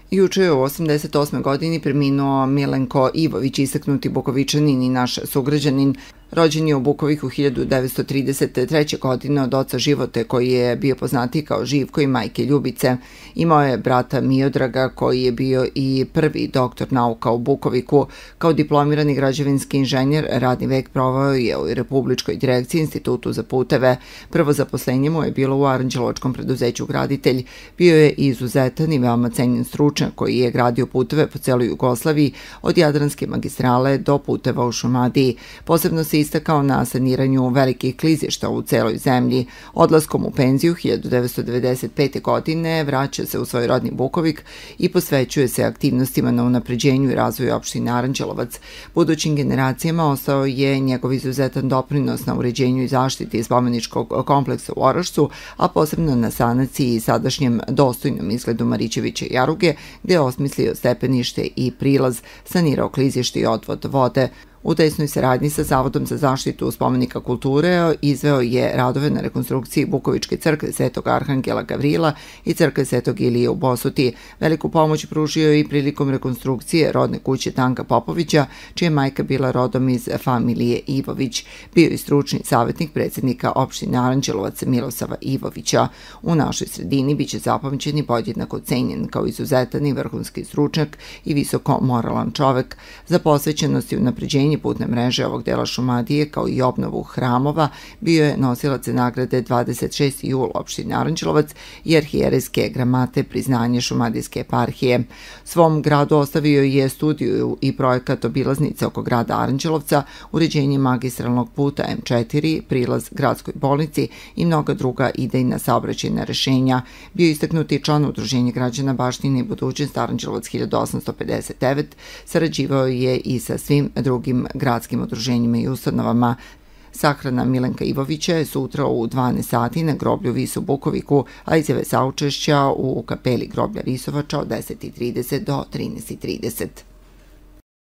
Juče je u 88. godini preminuo Milenko Ivović, istaknuti Bukovičanin i naš sugrađanin. Rođen je u Bukoviku 1933. godine od oca Živote, koji je bio poznatiji kao Živko, i majke Ljubice. Imao je brata Miodraga, koji je bio i prvi doktor nauka u Bukoviku. Kao diplomirani građevinski inženjer, radni vek proveo je u Republičkoj direkciji Institutu za puteve. Prvo zaposlenje mu je bilo u aranđelovačkom preduzeću Graditelj. Bio je izuzetan i veoma cenjen stručnjak koji je gradio puteve po celoj Jugoslaviji, od Jadranske magistrale do puteva u Šumadiji. Posebno se istakao na saniranju velikih klizišta u celoj zemlji. Odlaskom u penziju 1995. godine vraća se u svoj rodni Bukovik i posvećuje se aktivnostima na unapređenju i razvoju opštine Aranđelovac. Budućim generacijama ostao je njegov izuzetan doprinos na uređenju i zaštiti spomeničkog kompleksa u Orašcu, a posebno na sanaciji i sadašnjem dostojnom izgledu Marićevića jaruge, gde je osmislio stepenište i prilaz, sanirao klizište i odvod vode. U tesnoj saradnji sa Zavodom za zaštitu spomenika kulture izveo je radove na rekonstrukciji Bukovičke crkve Svetog Arhangela Gavrila i crkve Svetog Ilije u Bosuti. Veliku pomoć pružio i prilikom rekonstrukcije rodne kuće Tanka Popovića, čija majka bila rodom iz familije Ivović. Bio i stručni savjetnik predsjednika opštine Aranđelovac Milosava Ivovića. U našoj sredini biće zapamćen i podjednako cenjen kao izuzetan i vrhunski stručnjak i visoko moralan čovek. Za posvećenost i unapređenje putne mreže ovog dela Šumadije, kao i obnovu hramova, bio je nosilac nagrade 26. jul opštine Aranđelovac i arhijerejske gramate priznanje Šumadijske eparhije. Svom gradu ostavio je studiju i projekat obilaznice oko grada Aranđelovca, uređenje magistralnog puta M4, prilaz gradskoj bolnici i mnoga druga idejna saobraćajna rešenja. Bio istaknuti član Udruženja građana Baštine i budućnost Aranđelovac 1859, sarađivao je i sa svim drugim gradskim udruženjima i ustanovama. Sahrana Milenka Ivovića je sutra u 12 sati na groblju Vis u Bukoviku, a izjave saučešća u kapeli groblja Visovača od 10:30 do 13:30.